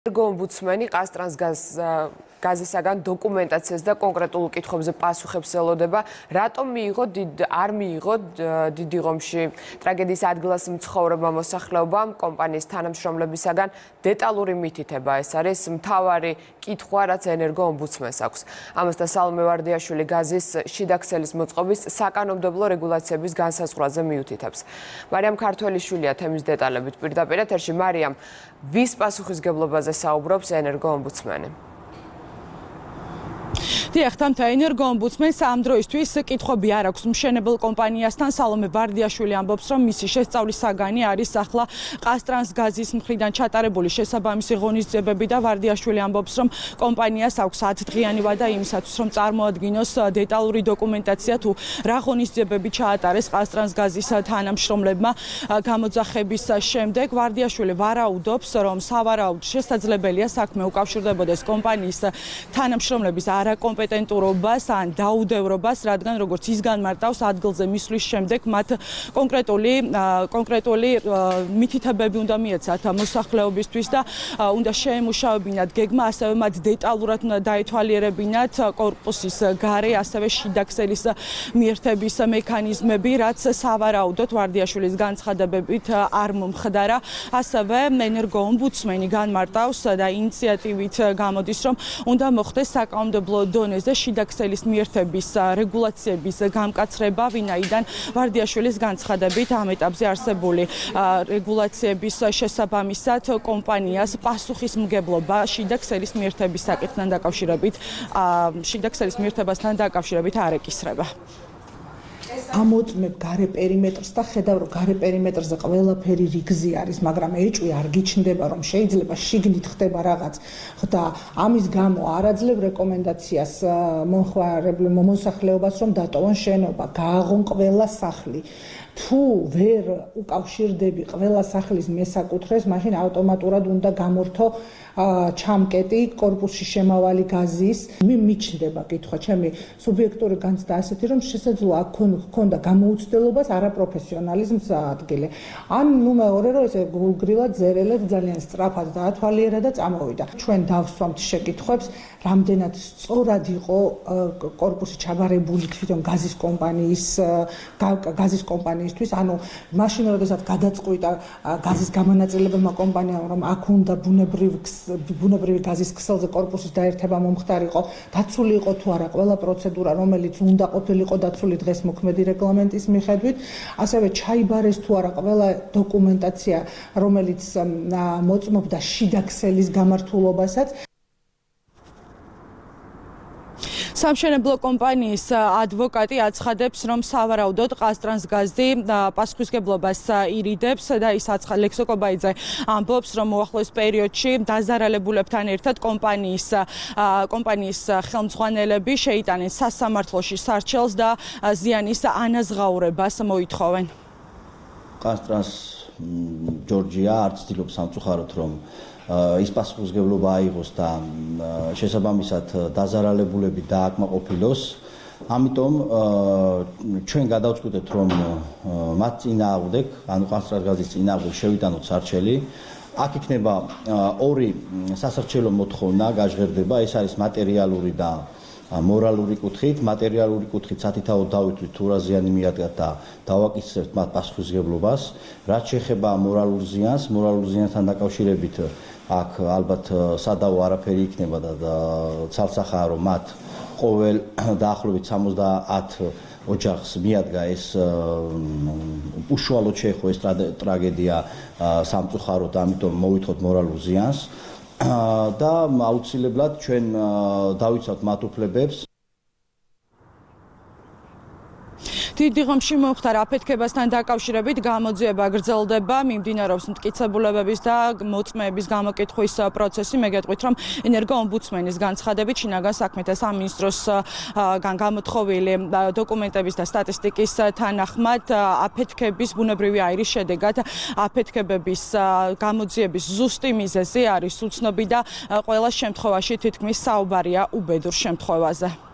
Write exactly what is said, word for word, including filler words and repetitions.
Ombudsmeni ყაზტრანსგაზ გაზისაგან დოკუმენტაციას და კონკრეტულ კითხვებზე პასუხებს ელოდება, რატომ მიიღო არ მიიღო დიდი ღომში ტრაგედიის ადგილას მცხოვრებმა მოსახლეობამ კომპანიის თანამშრომლებისაგან დეტალური მითითება. ეს არის მთავარი კითხვა, რაც ენერგო ომბუდსმენს აქვს. ამასთან სალომე ვარდიაშვილი გაზის შიდა ქსელის მოწყობის საკანონმდებლო რეგულაციების განსაზღვრაზე მიუთითებს. მარიამ ქართველიშვილია თემის დეტალებით პირდაპირ ეთერში. მარიამ, ვის პასუხისგებლობაზე საუბრობს ენერგო ომბუდსმენი? დიახ, თამთა ენერგო ომბუდსმენს ამ დროისთვის კითხვები არ აქვს მშენებელ კომპანიასთან. სალომე ვარდიაშვილი ამბობს, რომ მისი შესწავლის საგანი არის ახლა ყაზტრანსგაზის მხრიდან ჩატარებული შესაბამისი ღონისძიებები და ვარდიაშვილი ამბობს, რომ კომპანიას აქვს ათდღიანი ვადა იმისათვის, რომ წარმოადგინოს დეტალური დოკუმენტაცია თუ რა ღონისძიებები ჩაატარეს ყაზტრანსგაზის თანამშრომლებმა გამოძახების შემდეგ. ვარდიაშვილი ვარაუდობს, რომ სავარაუდოდ შესაძლებელია საქმე უკავშირდებოდეს კომპანიის თანამშრომლების არაკომპეტენტურობას ან დაუდევრობას, რადგან როგორც ის განმარტავს, ადგილზე მისვლის შემდეგ მათ კონკრეტული კონკრეტული მითითებები უნდა მიეცათ მოსახლეობისთვის და უნდა შეემუშავებინათ გეგმა, ასევე მათ დეტალურად უნდა დაეთვალიერებინათ კორპუსის გარე, ასევე შიდა ქსელის მიერთების მექანიზმები, რაც სავარაუდოდ ვარდიაშვილის განცხადებებით არ მომხდარა. ასევე ენერგო ომბუდსმენი განმარტავს და ინიციატივით გამოდის, რომ უნდა მოხდეს საკანონმდებლო დონეზე შიდა ქსელის მიერთების რეგულაციების გამკაცრება, ვინაიდან ვარდიაშვილის განცხადებით ამ ეტაპზე არსებული რეგულაციების შესაბამისად კომპანიას პასუხისმგებლობა შიდა ქსელის მიერთების საკითხთან დაკავშირებით შიდა ქსელის მიერთებასთან დაკავშირებით არ ეკისრება. ამოწმებ გარე პერიმეტრს და ხედავ, რომ გარე პერიმეტრზე ყველაფერი რიგზი არის, მაგრამ ეჭვი არ გიჩნდება, რომ შეიძლება შიგნით ხდება რაღაც და ამის გამო არ აძლევ რეკომენდაციას მომხმარებელ მოსახლეობას, რომ დატოვონ შენობა, გააღონ ყველა სახლი. თუ ვერ უკავშირდები ყველა სახლის მესაკუთრეს, მაშინ ავტომატურად უნდა გამორთო ჩამკეტი კორპუსში შემავალი გაზის. მე მიჩნდება კითხვა, ჩემი სუბიექტური განცდა ასეთი, რომ შესაძლოა აქ ქონდა გამოუცდელობას არაპროფესიონალიზმს ადგილი. ან ნუ მეორე რომ ესე გულგრილად ზერელად ძალიან სწრაფად დაათვალიერა და წამოვიდა. ჩვენ დავსვამთ შეკითხვებს, რამდენად სწორად იყო კორპუსი ჩაბარებული თვითონ გაზის კომპანიის გაზის კომპანიისთვის, ანუ მაშინ როდესაც გადაწყვიტა გაზის გამონაწილებელმა კომპანიამ, რომ აქ უნდა ბუნებრივ ბუნებრივი გაზის ქსელზე კორპუსის დაერთება მომხდარიყო, დაცული იყო თუ არა ყველა პროცედურა, რომელიც უნდა ყოფილიყო დაცული დღეს მოქმედი რეგლამენტის მიხედვით, ასევე ჩაიბარეს თუ არა ყველა დოკუმენტაცია, რომელიც მოწმობდა შიდა ქსელის გამართულობასაც. სამშენებლო კომპანიის ადვოკატი აცხადებს, რომ სავარაუდოდ ყაზტრანსგაზი პასუხისმგებლობას ირიდებს და ის აცხადებს, ლექსოკობაიძე ამბობს, რომ უახლოეს პერიოდში დაზარალებულებთან ერთად კომპანიის კომპანიის ხელმძღვანელები შეიტანენ სასამართლოში სარჩელს და ზიანის ანაზღაურებას მოითხოვენ. ყაზტრანს ჯორჯია არც ცდილობს სამწუხაროდ, რომ ის პასუხისმგებლობა აიღოს და შესაბამისად დაზარალებულები დააკმაყოფილოს. ამიტომ ჩვენ გადავწყვიტეთ, რომ მათ წინააღმდეგ, ანუ ყაზტრანსგაზის წინააღმდეგ შევიტანოთ სარჩელი. აქ იქნება ორი სასარჩელო მოთხოვნა გაჟღერდება, ეს არის მატერიალური და მორალური კუთხით. მატერიალური კუთხით სათითაოდ დავითვლით თუ რა ზიანი მიადგათ და დავაკისრებთ მათ პასუხისმგებლობას. რაც შეეხება მორალურ ზიანს, მორალურ ზიანთან დაკავშირებით აქ ალბათ სადავო არაფერი იქნება და ცალსახაა, რომ მათ ყოველ დაახლოებით სამოცდაათ ოჯახს მიადგა ეს უშუალოდ შეეხო ეს ტრაგედია სამწუხაროდ, ამიტომ მოვითხოვთ მორალურ ზიანს და აუცილებლად ჩვენ დავიცავთ მათ უფლებებს. დიდი ღომში მომხდარ აფეთქებასთან დაკავშირებით გამოძიება გრძელდება, მიმდინარეობს მტკიცებულებების და მოწმეების გამოკითხვის პროცესი. მე გეტყვით, რომ ენერგო ომბუდსმენის განცხადებით შინაგან საქმეთა სამინისტროსგან გამოთხოვილი დოკუმენტების და სტატისტიკის თანახმად აფეთქების ბუნებრივი აირის შედეგად აფეთქებების გამოძიების ზუსტი მიზეზი არის უცნობი და ყველა შემთხვევაში თითქმის საუბარია უბედურ შემთხვევაზე.